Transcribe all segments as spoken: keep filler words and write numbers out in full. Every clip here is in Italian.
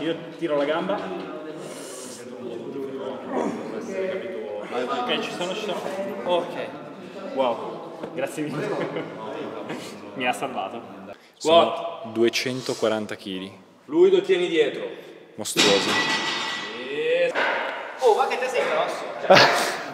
io tiro la gamba. Ok, ci sono, ci sono. Ok. Wow, grazie mille. Mi ha salvato. Sono Wow. duecentoquaranta chili. Lui lo tieni dietro. Mostruosi. Oh, ma che te sei grosso.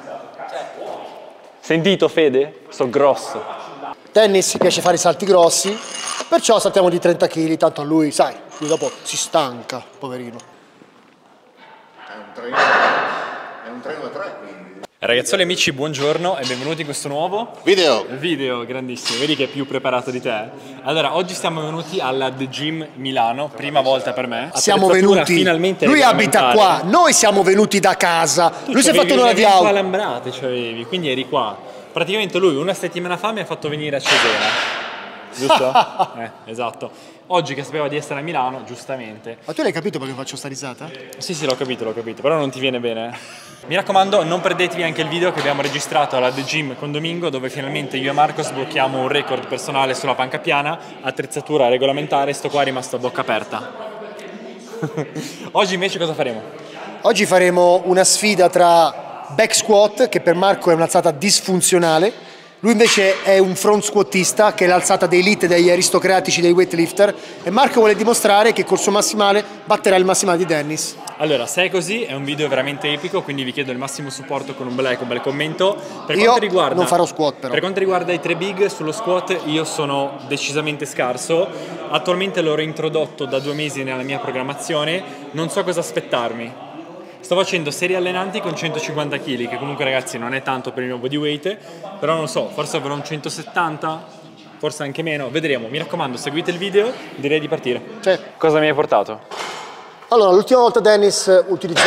Sentito Fede? Sto grosso. Dennis piace fare i salti grossi, perciò saltiamo di trenta chili, tanto a lui, sai, lui dopo si stanca, poverino. È un treno, è un treno da tre, quindi. Ragazzoli amici, buongiorno e benvenuti in questo nuovo Video! video grandissimo. Vedi che è più preparato di te? Allora, oggi siamo venuti alla The Gym Milano, prima volta per me. Siamo Attrezzatura venuti, finalmente lui abita regolamentare. qua, noi siamo venuti da casa, Tu lui si è c'avevi fatto un'ora un di evento auto. a Lambrate, c'avevi, quindi eri qua. Praticamente lui una settimana fa mi ha fatto venire a Cesena. Giusto? eh, esatto. Oggi che sapeva di essere a Milano, giustamente. Ma tu l'hai capito perché faccio sta risata? Sì, sì, l'ho capito, l'ho capito, però non ti viene bene. Mi raccomando, non perdetevi anche il video che abbiamo registrato alla The Gym con Domingo, dove finalmente io e Marco sblocchiamo un record personale sulla panca piana, attrezzatura regolamentare, sto qua è rimasto a bocca aperta. Oggi invece cosa faremo? Oggi faremo una sfida tra back squat, che per Marco è un'alzata disfunzionale. Lui invece è un front squattista, che è l'alzata dei elite, degli aristocratici, dei weightlifter, e Marco vuole dimostrare che col suo massimale batterà il massimale di Dennis. Allora, se è così, è un video veramente epico, quindi vi chiedo il massimo supporto con un bel like, un bel commento. Per Io quanto riguarda, non farò squat però. Per quanto riguarda i tre big, sullo squat io sono decisamente scarso. Attualmente l'ho reintrodotto da due mesi nella mia programmazione, non so cosa aspettarmi. Sto facendo serie allenanti con centocinquanta chili, che comunque ragazzi non è tanto per il mio body weight, però non so, forse avrò un centosettanta, forse anche meno, vedremo. Mi raccomando, seguite il video, direi di partire. Cioè, Cosa mi hai portato? allora, l'ultima volta Dennis utilizzò,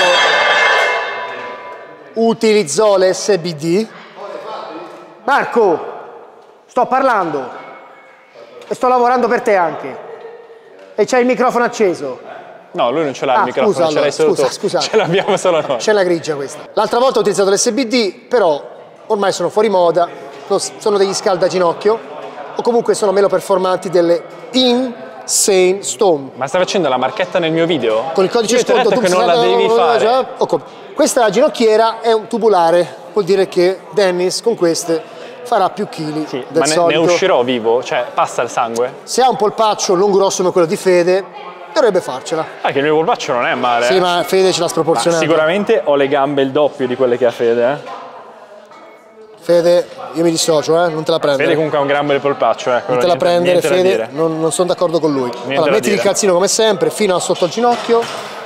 utilizzò l'S B D. Marco, sto parlando e sto lavorando per te anche. E c'hai il microfono acceso. No, lui non ce l'ha Ah, il microfono, scusa, ce l'hai allora, solo scusa, tu. scusate. Ce l'abbiamo solo noi. C'è la grigia questa. L'altra volta ho utilizzato l'S B D, però ormai sono fuori moda, sono degli scaldaginocchio, o comunque sono meno performanti delle Insane Stone. Ma stai facendo la marchetta nel mio video? Con il codice Io ti ho sconto detto che non la devi fare. Questa è la ginocchiera, è un tubolare, vuol dire che Dennis con queste farà più chili Sì, del ma ne, solito. ne uscirò vivo? Cioè, passa il sangue? Se ha un polpaccio non grosso come quello di Fede, dovrebbe farcela. Ah, che il mio polpaccio non è male. Sì, eh. ma Fede ce l'ha Ma sproporzionata. sicuramente ho le gambe il doppio di quelle che ha Fede, eh. Fede, io mi dissocio, eh, non te la prendere. Fede comunque ha un gran bel polpaccio, eh. Non te la niente, prendere, niente da Fede, dire. non, non sono d'accordo con lui. da Allora, metti il dire. calzino come sempre, fino a sotto il ginocchio,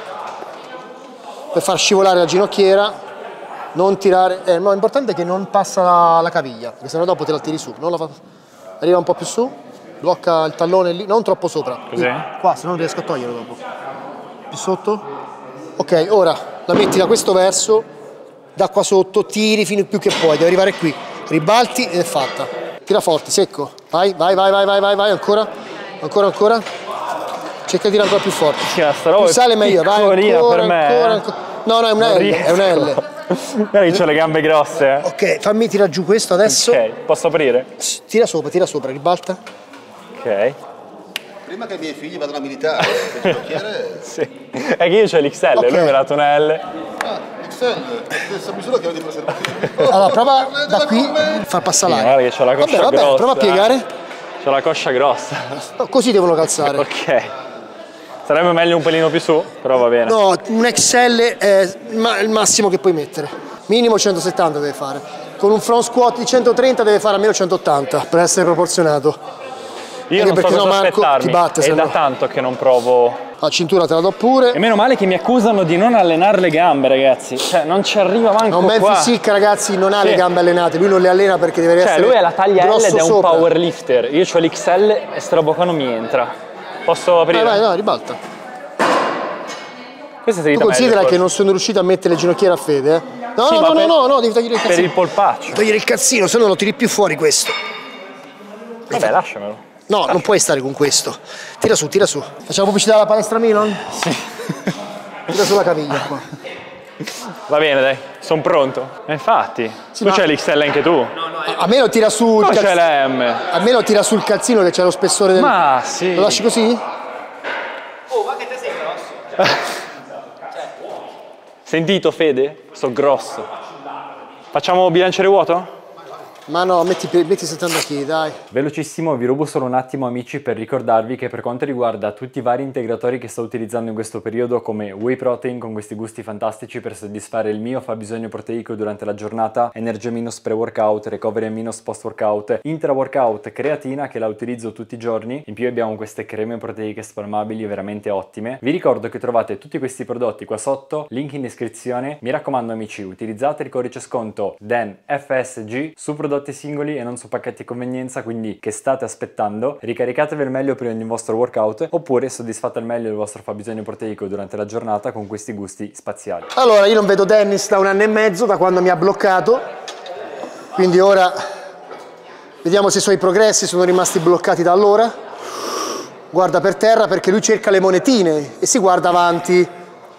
per far scivolare la ginocchiera. Non tirare, eh, no, l'importante è che non passa la, la caviglia, perché sennò dopo te la tiri su. Non la fa... Arriva un po' più su, blocca il tallone lì, non troppo sopra. Così? Qui, qua, se no non riesco a toglierlo dopo. Più sotto. Ok, ora la metti da questo verso, da qua sotto, tiri fino più che puoi, devi arrivare qui. Ribalti ed è fatta. Tira forte, secco. Vai, vai, vai, vai, vai, vai, vai, ancora. Ancora, ancora. Cerca di tirare ancora più forte. Sì, ma sta roba Più è sale meglio, vai, piccolina ancora, per me, ancora, eh. ancora. No, no, è una Non L, è una L. riesco. Guarda che ho le gambe grosse, eh. Ok, fammi tirare giù questo adesso. Ok, posso aprire? Tira sopra, tira sopra, ribalta. Ok. Prima che i miei figli vadano a militare, il ginocchiere... Sì. È che io c'ho l'X L, Ok. lui mi ha dato una L. Ah, X L, la stessa misura che ho di preservativo. Allora, prova da qui, far passare Sì, l'aria. guarda che c'ho la coscia Vabbè, vabbè, grossa. prova a piegare. C'ho la coscia grossa. No, così devono calzare. Ok. Sarebbe meglio un pelino più su, però va bene. No, un X L è il ma- il massimo che puoi mettere. Minimo centosettanta deve fare. Con un front squat di centotrenta deve fare almeno centottanta per essere proporzionato. Io Anche non so perché cosa no, Marco aspettarmi. ti batte, È se da no. tanto che non provo. La cintura te la do pure. E meno male che mi accusano di non allenare le gambe, ragazzi. Cioè, non ci arriva manco Un bel qua. physique, ragazzi, non ha Sì. le gambe allenate. Lui non le allena perché deve Cioè, essere lui è la taglia L grosso ed è un sopra. powerlifter. Io ho l'X L e sta roba qua non mi entra. Posso aprire? Vai, vai, no, ribalta. Questa è Tu salita considera meglio, che forse. non sono riuscito a mettere le ginocchiere a Fede, eh? No, Sì, no, ma no, per- no, no, devi togliere il Per calzino. il polpaccio. Togliere il calzino, se no lo tiri più fuori questo. Vabbè, lasciamelo. No, non puoi stare con questo. Tira su, tira su. Facciamo pubblicità alla palestra Milan? Sì. Tira sulla caviglia qua. Va bene, dai, sono pronto. E infatti, Sì, tu ma- c'hai l'X L anche tu. A, a me lo tira su il Poi c'è calzino. la M. A me lo tira sul calzino che c'è lo spessore del. Ma sì. Lo lasci così? Oh, ma che te sei grosso. Sentito Fede? Sto grosso. Facciamo bilanciere vuoto? Ma no, metti, metti settanta chili, dai. Velocissimo, vi rubo solo un attimo amici per ricordarvi che per quanto riguarda tutti i vari integratori che sto utilizzando in questo periodo come Whey Protein con questi gusti fantastici per soddisfare il mio fabbisogno proteico durante la giornata, Energy Aminos pre-workout, Recovery Aminos post-workout, intra-workout, creatina che la utilizzo tutti i giorni, in più abbiamo queste creme proteiche spalmabili veramente ottime. Vi ricordo che trovate tutti questi prodotti qua sotto, link in descrizione. Mi raccomando amici, utilizzate il codice sconto D E N F S G su prodotti singoli e non su pacchetti a convenienza, quindi che state aspettando? Ricaricatevi al meglio prima di ogni vostro workout oppure soddisfate al meglio il vostro fabbisogno proteico durante la giornata con questi gusti spaziali. Allora, io non vedo Dennis da un anno e mezzo, da quando mi ha bloccato, quindi ora vediamo se i suoi progressi sono rimasti bloccati da allora. Guarda per terra perché lui cerca le monetine e si guarda avanti.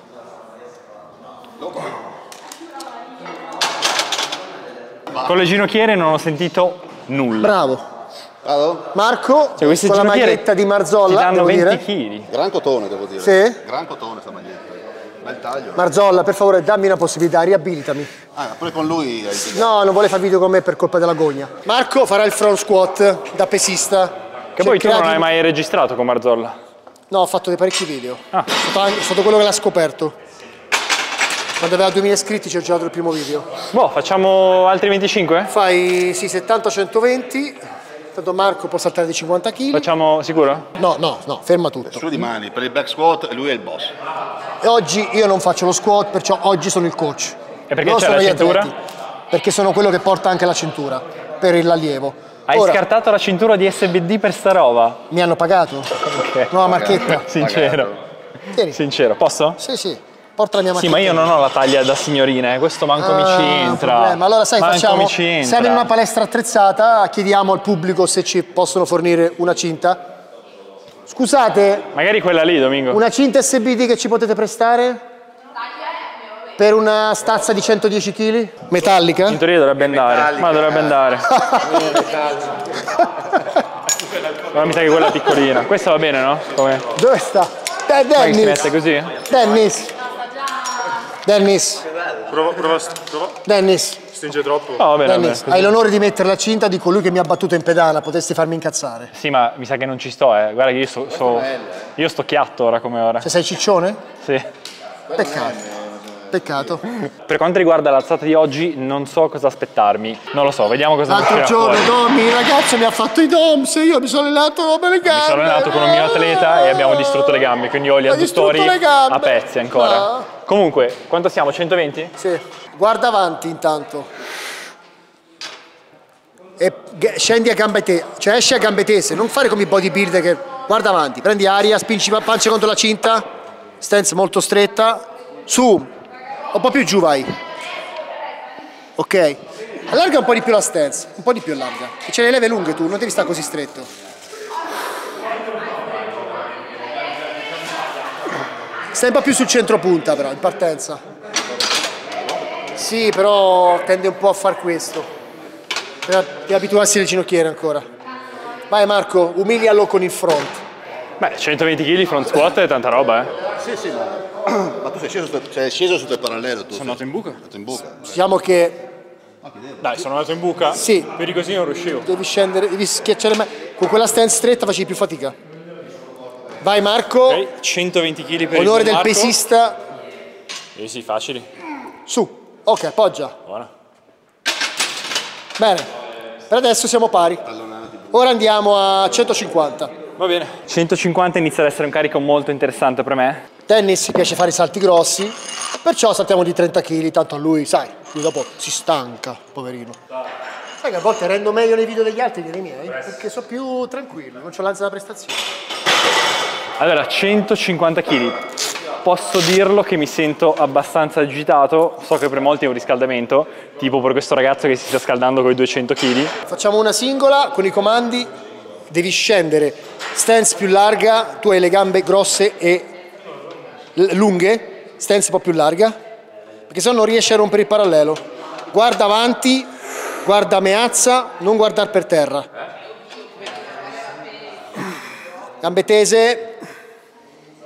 Con le ginocchiere non ho sentito nulla. Bravo. Vado? Marco, Cioè, queste con la ginocchiere maglietta di Marzolla, ti danno devo venti dire. chili. Gran cotone, devo dire. Sì? Gran cotone sta maglietta. Bel taglio. Marzolla, per favore, dammi una possibilità, riabilitami. Ah, pure con lui hai detto. No, non vuole fare video con me per colpa della gogna. Marco farà il front squat da pesista. Che poi tu non Cercherà hai di- mai registrato con Marzolla. No, ho fatto dei parecchi video. Ah. È stato, anche- è stato quello che l'ha scoperto. Quando aveva duemila iscritti ci ho girato il primo video. Boh, facciamo altri venticinque? Fai sì, settanta centoventi. Tanto Marco può saltare di cinquanta chili. Facciamo sicuro? No, no, no, ferma tutto. Su di mani, per il back squat lui è il boss. E oggi io non faccio lo squat, perciò oggi sono il coach. E perché Non c'è sono la gli cintura? atleti, perché sono quello che porta anche la cintura per l'allievo. Hai Ora, scartato la cintura di S B D per sta roba? mi hanno pagato? Ok. Nuova marchetta. Sincero. Tieni. Sincero, posso? Sì, sì, porta la mia Sì, marchetta. ma io non ho la taglia da signorina, eh. Questo manco mi Ah, ci entra. problema. Allora sai, Manco facciamo, mi ci entra. siamo in una palestra attrezzata, chiediamo al pubblico se ci possono fornire una cinta. Scusate, Magari quella lì, Domingo. una cinta S B D che ci potete prestare? Per una stazza di centodieci chili? Metallica? In teoria dovrebbe andare, ma dovrebbe andare. Ma mi sa che quella è piccolina. Questa va bene, no? Come? Dove sta? Eh, Ma che si Dennis! mette così? Dennis! Dennis! Prova, prova, prova. Dennis! Stringe troppo. Oh, va bene, va bene. Dennis, hai l'onore di mettere la cinta di colui che mi ha battuto in pedana, potresti farmi incazzare. Sì, ma mi sa che non ci sto, eh. Guarda che io sto, sto, io sto chiatto ora come ora. Cioè sei ciccione? Sì. Peccato. Peccato. Per quanto riguarda l'alzata di oggi, non so cosa aspettarmi. Non lo so, vediamo cosa L'altro uscirà giorno fuori. Domi, il ragazzo mi ha fatto i DOMS, io mi sono allenato per le gambe. Mi sono allenato con un mio atleta e abbiamo distrutto le gambe, quindi ho gli Hai adduttori distrutto le gambe. a pezzi ancora. No. Comunque, quanto siamo? centoventi? Sì. Guarda avanti intanto. E g- scendi a gambe tese, cioè esci a gambe tese, non fare come i bodybuilder che guarda avanti, prendi aria, spingi la pancia contro la cinta, stance molto stretta, su, un po' più giù vai. Ok. Allarga un po' di più la stance, un po' di più allarga. E ce le leve lunghe tu, non devi stare così stretto. Stai un po' più sul centro punta però, in partenza. Sì, però tende un po' a far questo. Per per abituarsi alle ginocchiere ancora. Vai Marco, umilialo con il front. Beh, centoventi chili front squat è tanta roba, eh. Sì, sì, ma, ma tu sei sceso, su- sei sceso su te parallelo tu. Sono andato in buca. Sei andato in buca. Diciamo che Dai, sono andato in buca. Sì. Per di così non riuscivo. devi scendere, devi schiacciare me. Con quella stance stretta facevi più fatica. Vai Marco, Ok, centoventi chili per onore il del Marco. pesista. Eh sì, facili. Su. Ok, appoggia. Buona. Bene. Per adesso siamo pari. Ora andiamo a centocinquanta. Va bene. centocinquanta inizia ad essere un carico molto interessante per me. Dennis piace fare i salti grossi, perciò saltiamo di trenta chili, tanto a lui, sai, lui dopo si stanca, poverino. Sai che a volte rendo meglio nei video degli altri che nei miei, perché sono più tranquillo, non c'ho l'ansia da prestazione. Allora, centocinquanta chili. Posso dirlo che mi sento abbastanza agitato. So che per molti è un riscaldamento, tipo per questo ragazzo che si sta scaldando con i duecento chili. Facciamo una singola, con i comandi devi scendere, stance più larga, tu hai le gambe grosse e l- lunghe, stance un po' più larga, perché se no non riesci a rompere il parallelo. Guarda avanti, guarda meazza, non guardare per terra. Gambe tese.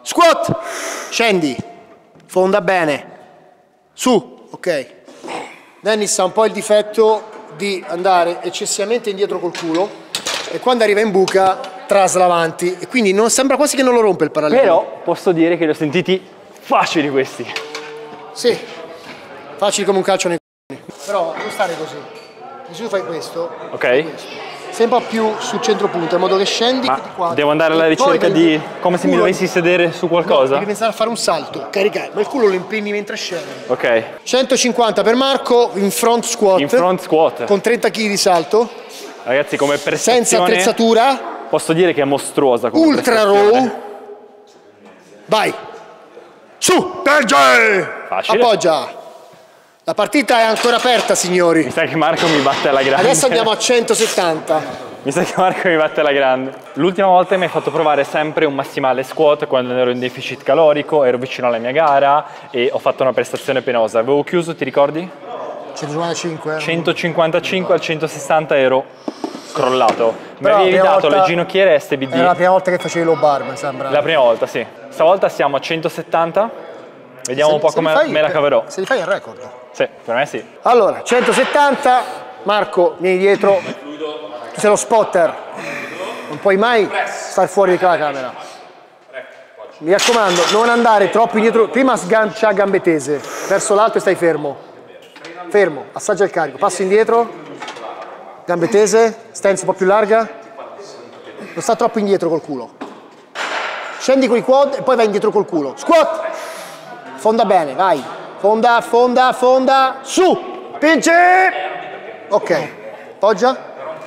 Squat, scendi, fonda bene, su, ok. Dennis ha un po' il difetto di andare eccessivamente indietro col culo e quando arriva in buca trasla avanti e quindi non, sembra quasi che non lo rompe il parallelo. Però posso dire che li ho sentiti facili questi. Sì, facili come un calcio nei c***i. Però non stare così. Se tu fai questo, Ok. fai questo. Sei un po' più sul centropunto, in modo che scendi Ma di qua. devo andare alla e poi ricerca vai- di come se mi culo- dovessi sedere su No, qualcosa? devi pensare a fare un salto, caricare, ma il culo lo impenni mentre scendi. Ok. centocinquanta per Marco in front squat. In front squat. Con trenta chili di salto, Ragazzi, come senza prestazione attrezzatura, posso dire che è mostruosa come ultra prestazione. row. Vai. Su, Terge! Facile. Appoggia. La partita è ancora aperta, signori. Mi sa che Marco mi batte alla grande. Adesso andiamo a centosettanta. Mi sa che Marco mi batte alla grande. L'ultima volta mi hai fatto provare sempre un massimale squat quando ero in deficit calorico, ero vicino alla mia gara e ho fatto una prestazione penosa. Avevo chiuso, ti ricordi? centocinquantacinque. centocinquantacinque al centosessanta ero crollato. Mi Però avevi la prima dato volta- le ginocchiere S B D. Era la prima volta che facevi low bar, mi sembra. La prima volta, sì. Stavolta siamo a centosettanta. Vediamo Se- un po' se li come fai- me la caverò. Se li fai il record. Sì, per me sì. Allora, centosettanta. Marco, vieni dietro. Tu sei lo spotter. Non puoi mai star fuori di quella camera. Mi raccomando, non andare troppo indietro. Prima sgancia a gambe tese. Verso l'alto e stai fermo. Fermo, assaggia il carico. Passo indietro. Gambe tese. Stance un po' più larga. Non sta troppo indietro col culo. Scendi con i quad e poi vai indietro col culo. Squat. Fonda bene, vai. Fonda, fonda, fonda. Su. Pinci. Ok. Poggia.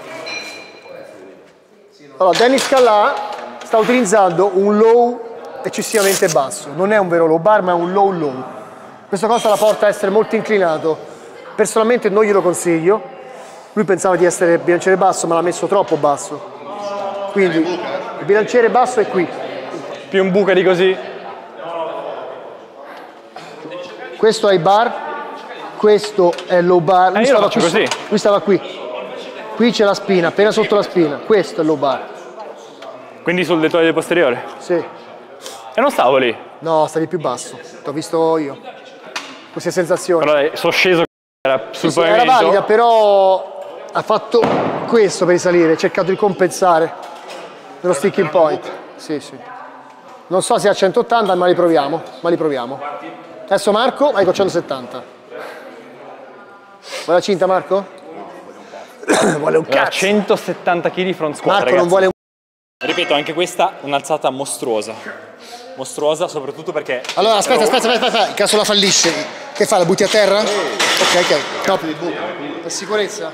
Allora, Dennis Callà sta utilizzando un low eccessivamente basso. Non è un vero low bar, ma è un low low. Questa cosa la porta a essere molto inclinato. Personalmente non glielo consiglio. Lui pensava di essere bilanciere basso, ma l'ha messo troppo basso. Quindi il bilanciere basso è qui. Più un buca di così. Questo è il bar, questo è low bar. Lui Eh, io lo stava faccio qui, così. lui stava qui. Qui c'è la spina, appena sotto la spina. Questo è low bar. Quindi sul deltoide posteriore. Sì. E non stavo lì. No, stavi più basso. T'ho visto io. Queste sensazioni. Però dai, sono sceso era sul Sì, era pavimento. valida, però ha fatto questo per risalire, ha cercato di compensare nello sticking point. Sì, sì. Non so se a centottanta, ma li proviamo. Ma li proviamo. Adesso Marco, vai con centosettanta. Vuoi la cinta, Marco? Vuole un Era cazzo. centosettanta chili front squat, Marco ragazzi. non vuole un... Ripeto, anche questa un'alzata mostruosa. Mostruosa soprattutto perché... Allora, aspetta, aspetta, aspetta, aspetta. In caso la fallisce, che fa? La butti a terra? Ok, ok. No. Per sicurezza.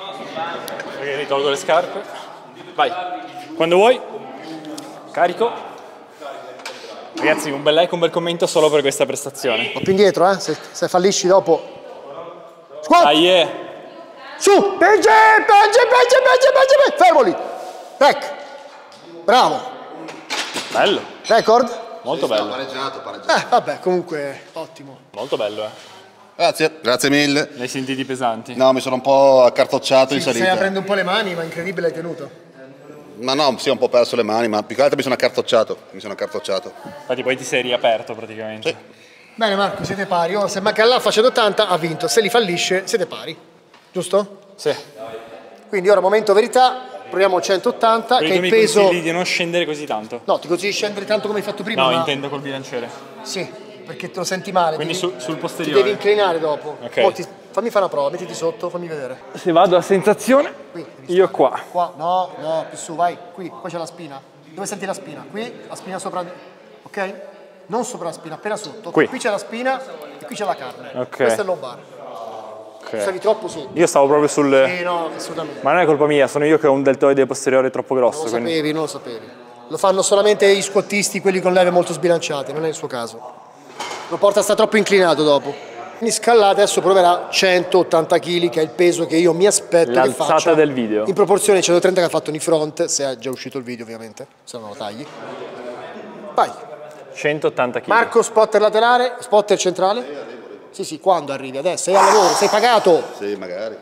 Ok, ritolgo le scarpe. Vai. Quando vuoi. Carico. Ragazzi, un bel like, un bel commento solo per questa prestazione. Un po' più indietro, eh. Se, se fallisci dopo. Squat! Dai, eh. Su! Pegge! Pegge! Pegge! Pegge! Pegge! Fermo lì! Rec! Bravo! Bello. Record? Molto bello. Pareggiato, pareggiato. Eh, vabbè, comunque, ottimo. Molto bello, eh. Grazie, grazie mille. Li hai sentiti pesanti? No, mi sono un po' accartocciato in Sì, stai salita. aprendo un po' le mani, ma incredibile hai tenuto. Ma no, sì, ho un po' perso le mani, ma più che altro mi sono accartocciato. Mi sono accartocciato. Infatti poi ti sei riaperto praticamente. Sì. Bene Marco, siete pari. Oh, se Macallà fa centottanta ha vinto, se li fallisce siete pari. Giusto? Sì. Quindi ora momento verità, proviamo centottanta, che è Quindi tu il mi peso... consigli di non scendere così tanto? No, ti consiglio di scendere tanto come hai fatto prima, No, ma... intendo col bilanciere. Sì, perché te lo senti male. Quindi devi- su- sul Ti posteriore. devi inclinare dopo. Ok. Mo ti- Fammi fare una prova, mettiti sotto, fammi vedere. Se vado a sensazione, Qui, io qua. Qua, no, no, più su, vai, qui, qua c'è la spina. Dove senti la spina? Qui, la spina sopra, ok? Non sopra la spina, appena sotto. Qui. Qui c'è la spina e qui c'è la carne. Ok. Questo è il low bar. Ok. Stavi troppo sotto. Io stavo proprio sul... Eh no, assolutamente. Ma non è colpa mia, sono io che ho un deltoide posteriore troppo grosso. Non lo Quindi... sapevi, non lo sapevi. Lo fanno solamente gli squattisti, quelli con leve molto sbilanciate, non è il suo caso. Lo porta a sta troppo inclinato dopo. Quindi Scallate adesso proverà centottanta chili, che è il peso che io mi aspetto che L'alzata faccia. del video. In proporzione ai centotrenta che ha fatto in front, se è già uscito il video ovviamente, se no lo tagli. Vai. centottanta chili. Marco, spotter laterale, spotter centrale. Sì, sì, quando arrivi? Adesso, sei al lavoro, sei pagato. Sì, magari.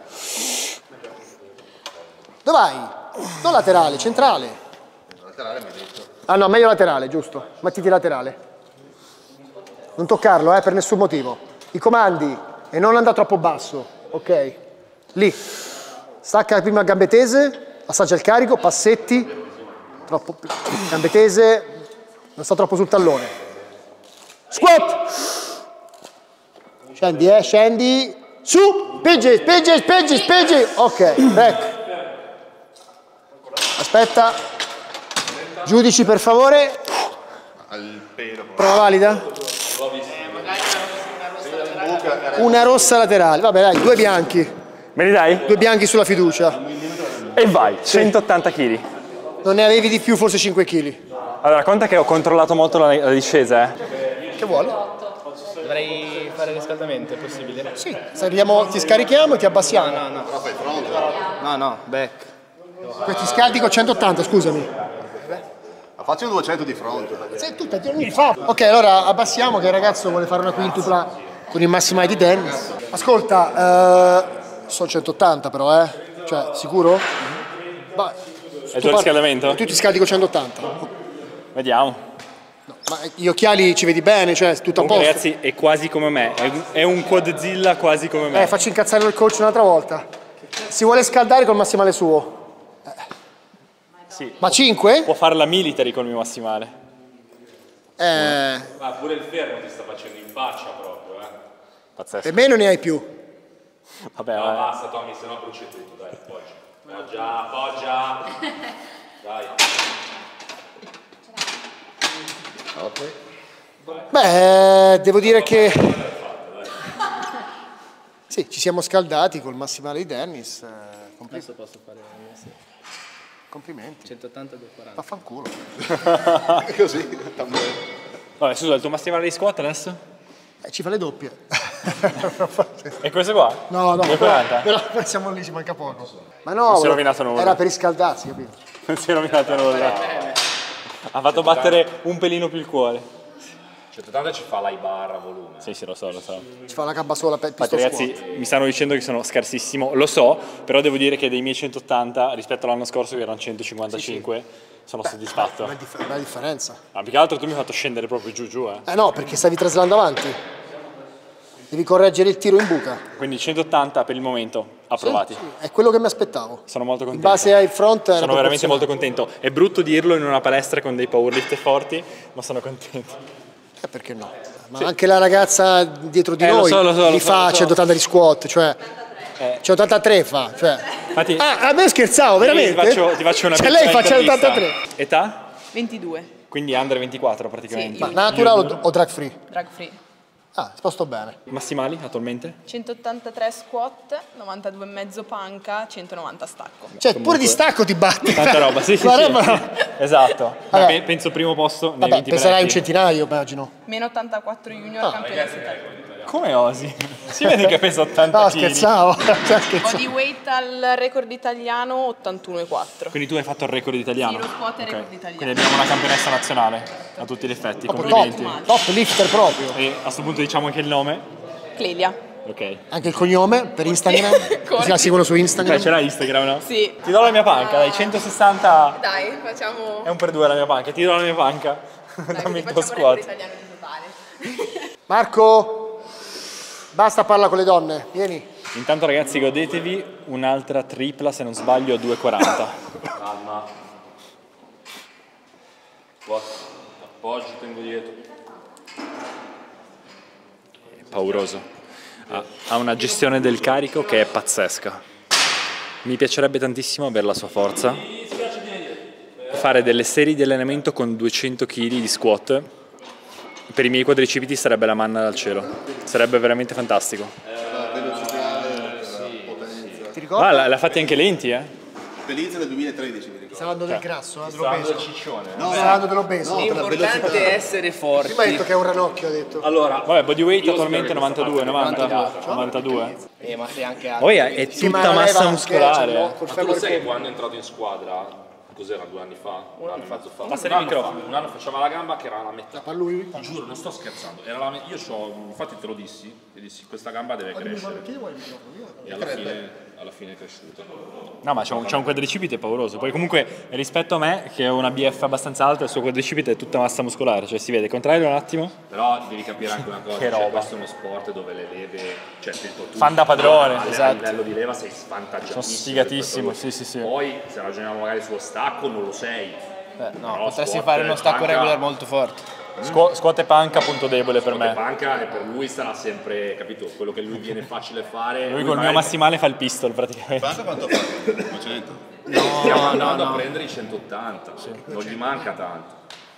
Dove vai? Non laterale, centrale. Laterale mi ha detto. Ah no, meglio laterale, giusto. Mettiti laterale. Non toccarlo, eh, per nessun motivo. I comandi, e non andare troppo basso, ok? Lì. Stacca prima gambe tese, assaggia il carico, passetti, troppo più. Gambe tese, non sta troppo sul tallone. Squat! Scendi, eh, scendi. Su! Spingi, spingi, spingi, spingi! Ok, rec. Aspetta. Giudici, per favore. Prova valida? Una rossa laterale. Vabbè, dai, due bianchi. Me li dai? Due bianchi sulla fiducia. E vai, centottanta chili. Non ne avevi di più, forse cinque chili. Allora, conta che ho controllato molto la, la discesa, eh. Che vuole? Dovrei fare riscaldamento, è possibile? Sì, se arriviamo, ti scarichiamo e ti abbassiamo. No, no. No, no, back. Ti scarico centottanta, scusami. Faccio duecento di fronte. Sei tu, non mi fa. Ok, allora abbassiamo che il ragazzo vuole fare una quintupla con il massimale di tennis. Ascolta, eh, sono centottanta però, eh. Cioè, sicuro? Va. È il tuo riscaldamento? Tu ti scarico centottanta. Vediamo. No, ma gli occhiali ci vedi bene, cioè tutto a Comunque, posto. ragazzi, è quasi come me. È, è un quadzilla quasi come me. Eh, faccio incazzare il coach un'altra volta. Si vuole scaldare col massimale suo. Sì. Ma cinque? Può fare la military col mio massimale. Eh, Ma pure il fermo ti sta facendo in faccia proprio, eh. Pazzesco. per me non ne hai più. Vabbè, No, vabbè. basta Tommy, se no bruci tutto, dai, appoggia. Appoggia, appoggia. Dai. Beh, devo dire che... Sì, ci siamo scaldati col massimale di Dennis. eh, compli- Adesso posso fare Complimenti. centottanta due quaranta. Vaffanculo. Così, tamburo. Vabbè, scusa, il tuo massimale di squat adesso? Eh, ci fa le doppie. E questo qua? No, no, due quaranta? però, però siamo lì, ci manca poco. Ma no, Non si è volevo- rovinato nulla. era per riscaldarsi, capito? Non si è rovinato nulla. Ha fatto battere un pelino più il cuore. centottanta ci fa l'high bar a volume. Sì, sì, lo so, lo so. Ci fa una gamba sola per Infatti, pistol ragazzi, squat. mi stanno dicendo che sono scarsissimo, lo so, però devo dire che dei miei centottanta rispetto all'anno scorso che erano centocinquantacinque sono soddisfatto. Una, dif- una differenza. Ma più che altro tu mi hai fatto scendere proprio giù giù, eh. Eh no, perché stavi traslando avanti. Devi correggere il tiro in buca. Quindi centottanta per il momento approvati. È quello che mi aspettavo. Sono molto In contento. base ai front era Sono veramente molto proporzionale. contento. È brutto dirlo in una palestra con dei powerlifter forti, ma sono contento. Eh, perché no? Ma anche la ragazza dietro di Eh, lo noi so, lo so, li lo so, fa lo so. centottanta di squat, cioè centottantatré fa, cioè. Infatti, Ah, a me scherzavo, veramente? Ti faccio, ti faccio una Cioè piccola lei fa intervista. centottantatré. Età? ventidue, Quindi under ventiquattro praticamente. Sì, Ma natural o, o drag free? drag free. Ah, sposto bene. Massimali attualmente? centottantatré squat, novantadue e mezzo panca, centonovanta stacco. Cioè, pure di stacco ti batti. Tanta roba, sì, sì, La sì. roba- Esatto. Vabbè. Pe- penso primo posto nei Vabbè, venti peserai un brevetti. centinaio, immagino. Meno ottantaquattro junior, Ah. campionessa italiana. Come osi? Si vede che pesa ottanta No, chili. scherzavo. Cioè, scherzavo. Body weight al record italiano ottantuno e quattro. Quindi tu hai fatto il record italiano? Sì, lo squat è Ok. record italiano. Quindi abbiamo una campionessa nazionale a tutti gli effetti. Top, Complimenti. top lifter proprio. E a questo punto diciamo anche il nome. Clelia. Ok. Anche il cognome per Instagram. Corri. Si la seguono su Instagram. Beh, ce l'hai Instagram, no? Sì. Ti do la mia panca, dai, centosessanta. Dai, facciamo... È un per due la mia panca, ti do la mia panca. Dai, Dammi così il tuo facciamo il record squat. italiano di totale. Marco, basta parla con le donne, vieni. Intanto ragazzi godetevi un'altra tripla, se non sbaglio, a due quaranta. Calma. Squat. Appoggio, tengo dietro. Pauroso. Ha, ha una gestione del carico che è pazzesca. Mi piacerebbe tantissimo avere la sua forza. Fare delle serie di allenamento con duecento chili di squat. Per i miei quadricipiti sarebbe la manna dal cielo. Sarebbe veramente fantastico. La velocità, la potenza. Ti ricordi? Ah, l'ha fatti anche lenti, eh? Pelizza del duemilatredici, mi ricordo. Stiamo parlando del grasso, eh, dell'obeso. ciccione. Stiamo parlando dell'obeso. No, per la velocità. L'importante è essere forti. Prima hai detto che è un ranocchio, ha detto. Allora, Vabbè, body weight Io attualmente spero che novantadue, questa novanta, parte novantadue. Eh, ma sei anche alto. Poi è Sì, ma tutta la leva massa anche, muscolare. cioè, eh. no, col ma tu lo femore sai che come- quando è entrato in squadra, cos'era, due anni fa? Un anno e mezzo fa? Passare un il anno microfono. fa, Un anno faceva la gamba che era la metà. Pa' lui? Ti giuro, non sto scherzando. Era la me- io c'ho, infatti te lo dissi, ti dissi, questa gamba deve crescere. E alla fine, alla fine è cresciuto. No, ma c'è un, c'è un quadricipite pauroso. Poi comunque rispetto a me, che ho una B F abbastanza alta, il suo quadricipite è tutta massa muscolare, cioè si vede. Contrario un attimo. Però devi capire anche una cosa, Che cioè, roba. questo è uno sport dove le leve, cioè tipo tu Fan da padrone, a, esatto. a livello di leva sei svantaggiatissimo. Sono sfigatissimo, rispetto a sì, sì, sì. lui. Poi se ragioniamo magari sullo stacco non lo sei. Beh, no, Però potresti squat, fare uno stacco panca- regular molto forte. Scu- squat e panca, punto debole per Squat e me. panca e per lui sarà sempre, capito, quello che lui viene facile fare. Lui col mio magari massimale fa il pistol praticamente. Panca quanto fa? duecento? stiamo andando a prendere i centottanta, non gli manca tanto.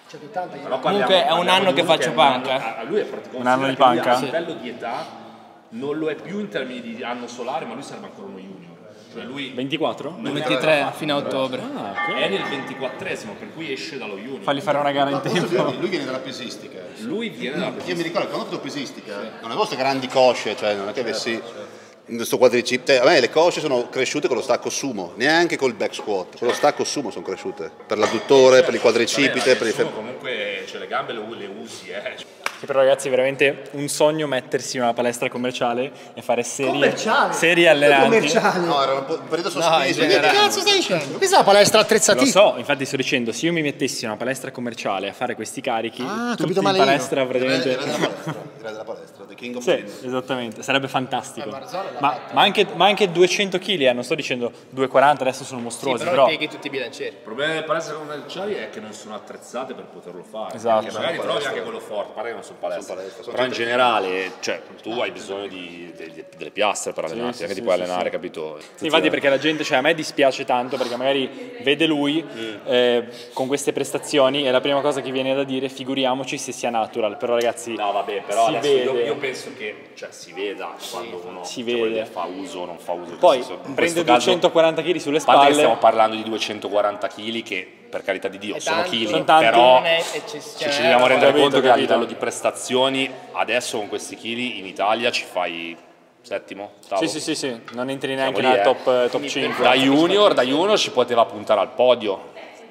Però parliamo- Comunque è un parliamo anno di che uno faccio è un panca. anno- a lui è praticamente Un anno di considera che lui panca? a livello di età non lo è più in termini di anno solare, ma lui serve ancora uno junior. Cioè lui ventiquattro? ventitré fino a ottobre. Ah, ok. è nel ventiquattresimo, per cui esce dallo junior. Fagli fare una gara in Posso tempo. dirti, lui viene dalla pesistica. Lui viene dalla Io mi ricordo che quando ho fatto pesistica, non avevo queste grandi cosce, cioè non è che avessi questo quadricipite. A me le cosce sono cresciute con lo stacco sumo, neanche col back squat, con lo stacco sumo sono cresciute. Per l'adduttore, per il quadricipite, per il Nessuno fem- comunque cioè, le gambe le, le usi, eh. Sì, però ragazzi, veramente un sogno mettersi in una palestra commerciale e fare serie, Commerciale? serie allenanti. Commerciale? No, era un, po', un periodo in sospeso. Che generale. cazzo stai dicendo? Questa è una palestra Lo attrezzatissima. so, infatti sto dicendo, se io mi mettessi in una palestra commerciale a fare questi carichi, Ah, tutti capito in male io. palestra Era, praticamente... era della palestra, era della palestra, The King of Sì, Gym. esattamente, sarebbe fantastico. Marzano l'ha Ma, fatto. ma anche, ma anche duecento chili, eh, non sto dicendo duecentoquaranta, adesso sono Sì, mostruosi, però però... pieghi tutti i bilancieri. Il problema delle palestre commerciali è che non sono attrezzate per poterlo fare. Esatto. Perché magari trovi anche quello forte, a parte che non sono palestre. Sono palestre, sono Però in generale, cioè, tu hai bisogno di, di- delle piastre per allenarti, sì, anche sì, ti puoi sì, allenare, sì. capito? Sì, infatti perché la gente, cioè a me dispiace tanto perché magari vede lui eh, con queste prestazioni e la prima cosa che viene da dire figuriamoci se sia natural, però ragazzi No, vabbè, però si adesso io, vede. io penso che cioè, si veda quando uno si cioè, vede. voglio dire, fa uso o non fa uso. Poi nel senso, in prende questo caso- duecentoquaranta chili sulle a parte che spalle. stiamo parlando di duecentoquaranta chili che per carità di Dio È sono tanto, chili, sono tanti, però non è eccezionale. ci dobbiamo rendere capito, conto che a capito. livello di prestazioni adesso con questi chili in Italia ci fai settimo, ottavo. Sì, sì, sì, sì, non entri neanche lì, nella eh. top, top cinque. Da junior, da junior ci poteva puntare al podio.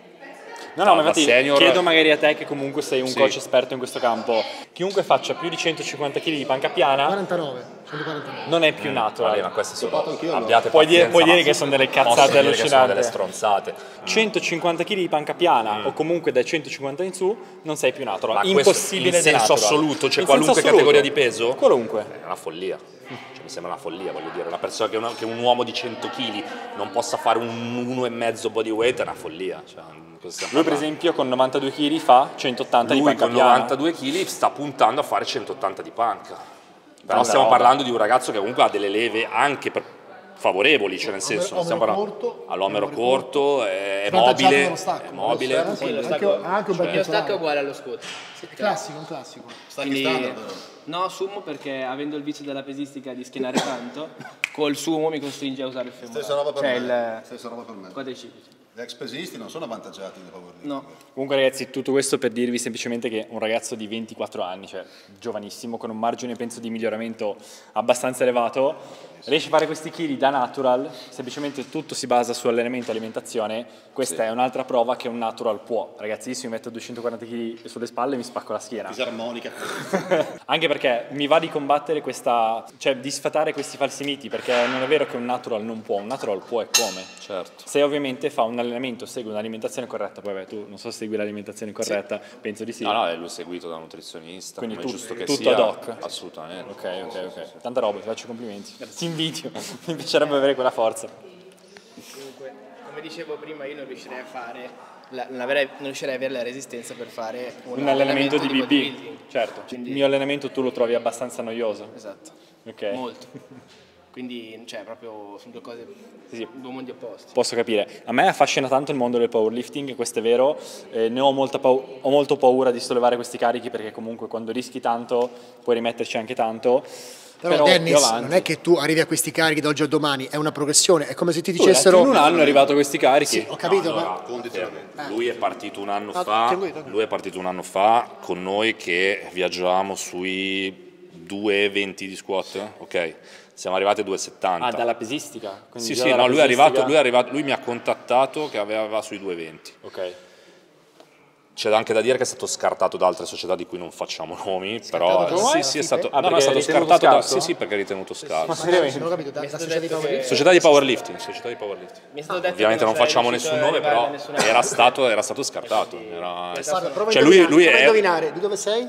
No, no, ma da infatti senior- chiedo magari a te che comunque sei un Sì. coach esperto in questo campo, chiunque faccia più di centocinquanta chili di panca piana quarantanove, centoquarantanove. non è più natural. Vabbè, ma queste sono anch'io, abbiate Puoi dire, pazienza, puoi dire ma che sono delle posso cazzate dire che sono allucinanti. delle stronzate. centocinquanta chili di panca piana o comunque dai centocinquanta in su non sei più natural. Ma questo Impossibile in di senso natural. assoluto, cioè In qualunque senso assoluto. categoria di peso? Qualunque. È una follia. Cioè, mi sembra una follia, voglio dire. Una persona che, una- che un uomo di cento chili non possa fare un uno e mezzo body weight è una follia. Cioè, cosa stiamo Lui per parlando? esempio con novantadue chili fa centottanta di Lui panca con piana. novantadue chili sta puntando a fare centottanta di panca. Però Tanta stiamo roba. parlando di un ragazzo che comunque ha delle leve anche per favorevoli, cioè nel senso Omero stiamo parlando corto, all'omero omero corto, è, è Svantaggiato mobile, dallo stacco, è mobile. dallo stacco. Sì, lo Anche- stacco, anche un bel il mio stacco è pettorale. uguale allo squat. È classico, un classico. Stacchi Quindi- standard però. No, sumo perché avendo il vizio della pesistica di schienare tanto, col sumo mi costringe a usare il femorale. Stessa roba per cioè me. il Stessa roba per me. quadricipite. Gli ex pesisti non sono avvantaggiati da powerlifting. No. Comunque ragazzi, tutto questo per dirvi semplicemente che un ragazzo di ventiquattro anni, cioè giovanissimo, con un margine penso di miglioramento abbastanza elevato, riesce a fare questi chili da natural, semplicemente tutto si basa su allenamento e alimentazione, questa è un'altra prova che un natural può. Ragazzi, io se mi metto duecentoquaranta chili sulle spalle mi spacco la schiena. Fisarmonica. Anche perché mi va di combattere questa, cioè di sfatare questi falsi miti, perché non è vero che un natural non può, un natural può e come. Certo. Se ovviamente fa un allenamento, segue un'alimentazione corretta, poi vabbè, tu non so se segui l'alimentazione corretta, penso di sì. No, no, è lui seguito da un nutrizionista, Quindi come è tu- giusto che tutto sia. ad hoc. Assolutamente. Ok, ok, ok. Tanta roba, ti faccio i complimenti. Ti invidio, mi piacerebbe avere quella forza. Comunque, come dicevo prima, io non riuscirei a fare, la- non, avrei- non riuscirei a avere la resistenza per fare un, Un allenamento di B B, bodybuilding. certo. Quindi- Il mio allenamento tu lo trovi abbastanza noioso. Esatto, Ok. molto. Quindi, cioè, proprio sono due cose, Sì, sì. due mondi opposti. Posso capire. A me affascina tanto il mondo del powerlifting, questo è vero, eh, ne ho, molta pau- ho molto paura di sollevare questi carichi perché comunque quando rischi tanto puoi rimetterci anche tanto. Però, più Dennis, avanti. non è che tu arrivi a questi carichi da oggi a domani, è una progressione, è come se ti Tu, in dicessero... un anno è arrivato a questi carichi. Sì, ho capito, Allora, ma... Condizionamento. lui è partito un anno Ah, fa, tengo io, tengo io. lui è partito un anno fa con noi che viaggiavamo sui due venti di squat, ok? Siamo arrivati a due settanta. Ah, dalla pesistica? Quindi Sì, già sì, dalla no, lui è, pesistica- arrivato, lui è arrivato, lui mi ha contattato che aveva sui due venti. Ok. C'è anche da dire che è stato scartato da altre società di cui non facciamo nomi, però da- sì, da- sì, è stato, Ah, no, no, è stato perché è ritenuto scartato da, scarso? sì, sì, perché è ritenuto scarso. Se non ho capito, da, da società di power. Società di powerlifting, società di powerlifting. Mi è stato detto Ovviamente che non sei facciamo riuscito nessun ad nome, arrivare però da nessuna era parte. stato, era stato scartato. Era- Guarda, prova a Cioè lui, indovinare, lui prova a è... indovinare, di dove sei?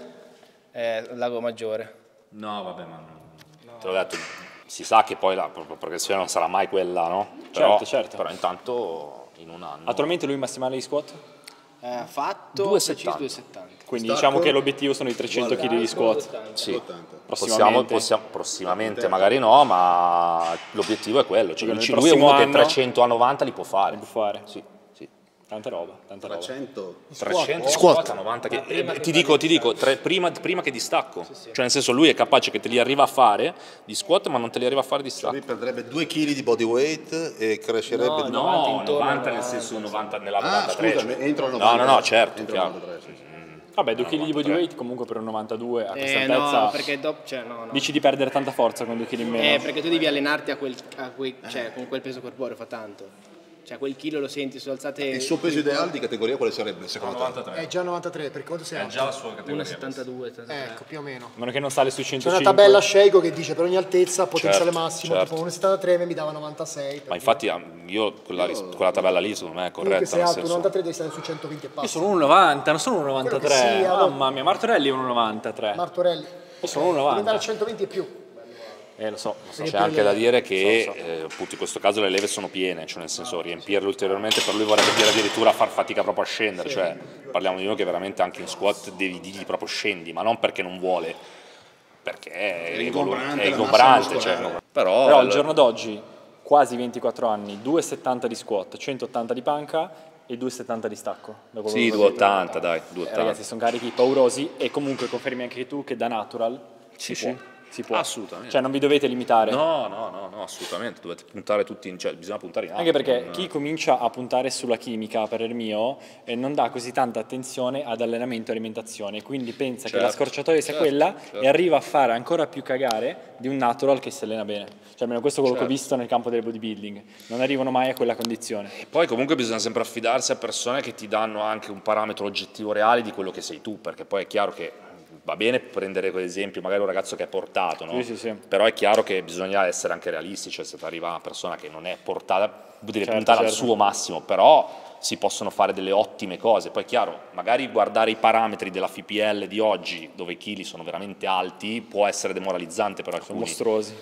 Eh, Lago Maggiore. No, vabbè, ma non- te l'ho detto, si sa che poi la progressione non sarà mai quella, no? Però, Certo, certo. però intanto in un anno... Attualmente lui massimale di squat? Eh, Ha fatto due preciso settanta. due settanta. Quindi Stacco? diciamo che l'obiettivo sono i trecento chili di squat. Sì, ottanta. possiamo, Prossimamente. possiamo- prossimamente magari no, ma l'obiettivo è quello. Cioè, Quindi lui, nel lui è uno prossimo che anno- trecento a novanta li può fare. Può fare. Sì, sì. Tanta roba, tanta roba. trecento. trecento Squat. a novanta che, eh, ti dico, ti dico tre- prima, prima che di stacco, cioè nel senso lui è capace che te li arriva a fare di squat ma non te li arriva a fare di stacco. Lui perderebbe due chili di body weight e crescerebbe... No, novanta nel senso novanta nella Ah, novantatré. scusami, entro al No, novanta. no, no, certo, Entro chiaro. al novantatré, sì, sì. Vabbè, due chili di body weight comunque per un novantadue a questa Eh, altezza. no, perché dopo, cioè, no, no. Dici di perdere tanta forza con due chili in meno. Eh, perché tu devi allenarti a quel, a quei, cioè, con quel peso corporeo, fa tanto. Cioè, quel chilo lo senti su alzate. Il suo peso ideale di categoria quale sarebbe secondo te? È già novantatré, perché quanto sei alto? la sua uno categoria. virgola settantadue. Ecco, più o meno. A meno che non sale sui C'è centocinque. una tabella Sheiko che dice per ogni altezza potenziale Certo, massimo, certo. tipo uno virgola settantatré mi dava novantasei. Ma infatti ah, io quella, ris- quella tabella lì secondo me è Comunque corretta, sei nel alto senso... novantatré devi stare su centoventi e Io passa. sono uno virgola novanta, non sono uno virgola novantatré. Quello che sia, allora- Mamma mia, Martorelli è uno virgola novantatré. Martorelli. Io sono uno virgola Devi andare a novanta. centoventi e più. Eh, lo so, lo so. C'è anche da dire che eh, appunto in questo caso le leve sono piene, cioè nel senso riempirle ulteriormente per lui vorrebbe dire addirittura far fatica proprio a scendere, cioè parliamo di uno che veramente anche in squat devi dirgli proprio scendi, ma non perché non vuole, perché è, ingombrante è la ingombrante, massa cioè, muscolare. però, Però al giorno d'oggi, quasi ventiquattro anni, due virgola settanta di squat, centottanta di panca e due virgola settanta di stacco. da quello sì, che ho due capito. ottanta dai, due Eh, ottanta. ragazzi, sono carichi paurosi e comunque confermi anche tu che da natural Sì, si può. sì. Si può. Assolutamente. Cioè non vi dovete limitare. No, no, no, no, assolutamente, dovete puntare tutti in, cioè bisogna puntare in alto. Anche perché non- chi comincia a puntare sulla chimica, a parer mio, eh, non dà così tanta attenzione ad allenamento e alimentazione, quindi pensa che la Certo, scorciatoia sia certo, quella certo. e arriva a fare ancora più cagare di un natural che si allena bene. Cioè almeno questo è quello che ho Certo. visto nel campo del bodybuilding. Non arrivano mai a quella condizione. E poi comunque bisogna sempre affidarsi a persone che ti danno anche un parametro oggettivo reale di quello che sei tu, perché poi è chiaro che va bene prendere quell'esempio, magari un ragazzo che è portato, no? Sì, sì, sì. Però è chiaro che bisogna essere anche realisti, cioè se ti arriva una persona che non è portata, deve Certo, puntare al certo. suo massimo, però si possono fare delle ottime cose. Poi è chiaro, magari guardare i parametri della F P L di oggi, dove i chili sono veramente alti, può essere demoralizzante per Sono alcuni. mostruosi.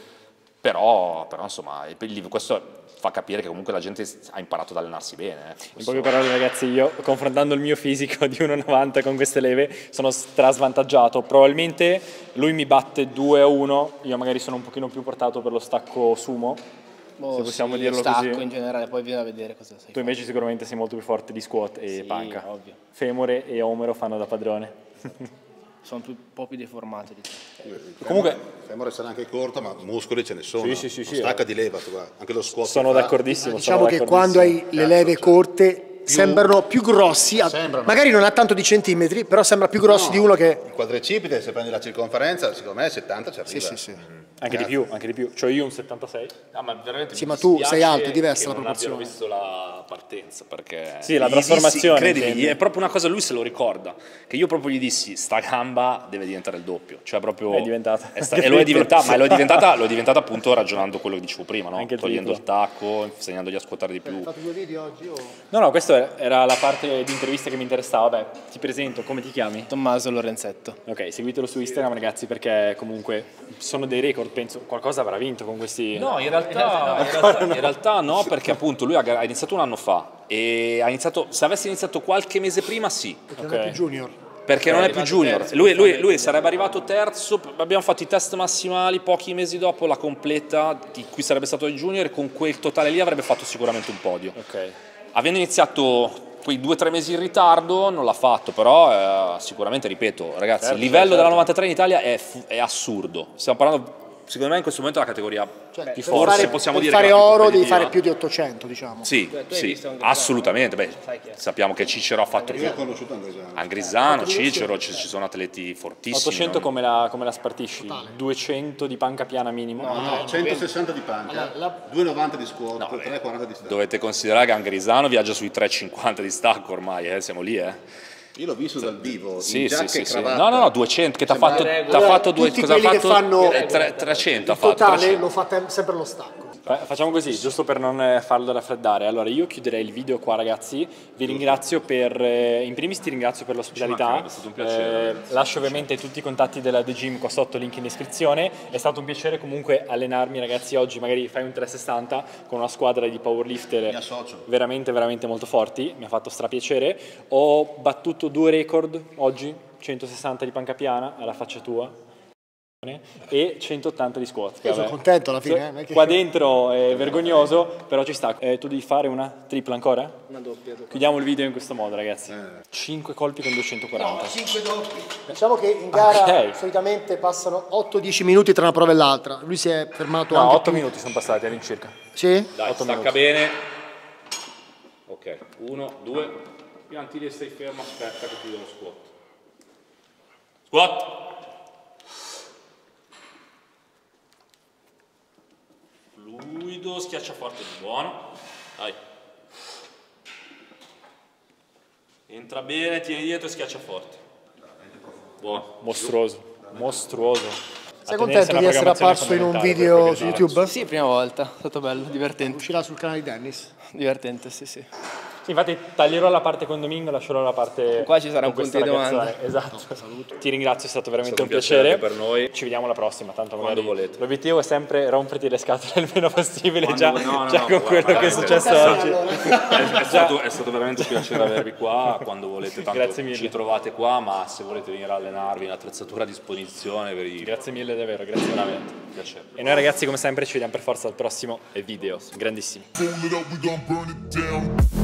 Però, però insomma, e per- questo fa capire che comunque la gente ha imparato ad allenarsi bene. eh. In Questo- poche parole ragazzi, io confrontando il mio fisico di uno virgola novanta con queste leve sono strasvantaggiato. Probabilmente lui mi batte due a uno, io magari sono un pochino più portato per lo stacco sumo. Boh, se possiamo sì, dirlo stacco così. in generale, poi bisogna vedere cosa sei. Tu invece sicuramente sei molto più forte di squat e Sì, panca. ovvio. Femore e omero fanno da padrone. Sono più, un po' più deformato di te. Comunque- il femore sarà anche corto, ma muscoli ce ne sono. Sì, sì, sì, Non sì, stacca eh. di leva, tu guarda. Anche lo squat. Sono che fa- d'accordissimo. Diciamo sono che d'accordissimo. quando hai le leve corte sembrano più grossi, a- Sembrano. magari non ha tanto di centimetri, però sembra più grossi No, di uno che... Il quadricipite, se prendi la circonferenza, secondo me settanta ci arriva. Sì, sì, sì. Anche di più, anche di più. Cioè io un settantasei. Ah, ma veramente Sì, mi ma tu dispiace sei alto, è diversa che la non proporzione. abbiano visto la partenza, perché Sì, la gli trasformazione, dissi, credimi, intendi. è proprio una cosa, lui se lo ricorda, che io proprio gli dissi sta gamba deve diventare il doppio, cioè proprio È diventata. è sta- e lo è diventata, ma lo è diventata, lo è diventata appunto ragionando quello che dicevo prima, no? Anche il Togliendo il triplo. tacco, insegnandogli a scuotare di più. Hai fatto due video oggi o... No, no, questa era la parte di intervista che mi interessava. Vabbè, ti presento, come ti chiami? Tommaso Lorenzetto. Ok, seguitelo su Instagram ragazzi perché comunque sono dei record, penso qualcosa avrà vinto con questi... No, in realtà, in realtà, in realtà no, perché appunto lui ha ha iniziato un anno fa e ha iniziato, se avesse iniziato qualche mese prima sì, Perché non è più junior. perché non è più junior, lui, lui- lui sarebbe arrivato terzo, abbiamo fatto i test massimali, pochi mesi dopo la completa di cui sarebbe stato il junior e con quel totale lì avrebbe fatto sicuramente un podio. Ok. Avendo iniziato quei due o tre mesi in ritardo non l'ha fatto, però eh, sicuramente, ripeto, ragazzi, Certo, il livello certo. della novantatré in Italia è, fu- è assurdo, stiamo parlando, secondo me in questo momento è la categoria Cioè, di per forse fare, possiamo per dire fare che è la più oro devi competitiva. fare più di ottocento, diciamo. Sì, Tu hai sì, visto Angrisano? assolutamente. Beh, Sai chi è? sappiamo che Cicero ha fatto più. Io ho conosciuto Angrisano. Angrisano, Cicero, ci, ci sono atleti fortissimi. ottocento no? come la, come la spartisci? duecento di panca piana minimo? No, centosessanta di panca, due virgola novanta di squat, tre virgola quaranta di stacco. Dovete considerare che Angrisano viaggia sui tre virgola cinquanta di stacco ormai, eh, siamo lì, eh. Io l'ho visto dal vivo, Sì, in sì, giacca sì, e sì. cravatta. No, no, no, duecento, che ti ha fatto, t'ha fatto due, Tutti cosa ha quelli che fatto? fanno Eh, tre- trecento ha il fatto. totale trecento. lo fa tem- sempre lo stacco. Facciamo così, giusto per non eh, farlo raffreddare. Allora, io chiuderei il video qua, ragazzi. Vi ringrazio per. eh, In primis ti ringrazio per l'ospitalità. mancherebbe, è stato un piacere, Eh, lascio ovviamente tutti i contatti della The Gym qua sotto, link in descrizione. È stato un piacere comunque allenarmi, ragazzi. Oggi magari fai un trecentosessanta con una squadra di powerlifter Mi associo. veramente, veramente molto forti. Mi ha fatto strapiacere. Ho battuto due record oggi: centosessanta di panca piana, alla faccia tua, e centottanta di squat. Io sono vabbè. contento alla fine. eh, non è che- Qua dentro è vergognoso, però ci sta. Eh, tu devi fare una tripla ancora? Una doppia. doppia. Chiudiamo il video in questo modo, ragazzi. cinque colpi con duecentoquaranta. Diciamo che in gara Ok. solitamente passano otto dieci minuti tra una prova e l'altra. Lui si è fermato No, anche otto più. minuti sono passati all'incirca. Sì? Dai, otto stacca minuti. bene. Ok, uno, due. Pianti lì, stai fermo, aspetta che ti do lo squat. Squat. Fluido, schiaccia forte, buono. Dai. Entra bene, tieni dietro e schiaccia forte. Buono. Mostruoso, mostruoso. Sei contento di essere apparso in un video su YouTube? Sì, prima volta, è stato bello, divertente. Uscirà sul canale di Dennis. Divertente, sì, sì. Sì, infatti taglierò la parte con Domingo e lascerò la parte Qua ci sarà con un punto questa di domanda. ragazzona. Esatto. Ti ringrazio, è stato veramente È un stato un piacere piacere. per noi. Ci vediamo alla prossima, tanto Quando magari volete. l'obiettivo è sempre romperti le scatole il meno possibile, Quando già, vuoi- no, no, già no, con guarda, quello che è veramente. successo È oggi. È, è stato, è stato veramente un piacere avervi qua, quando volete, tanto Grazie mille. ci trovate qua, ma se volete venire a allenarvi, l'attrezzatura a disposizione, per i... Grazie mille davvero, grazie veramente. piacere. E noi ragazzi come sempre ci vediamo per forza al prossimo video, grandissimi. Fold it up, we gon' burn it down.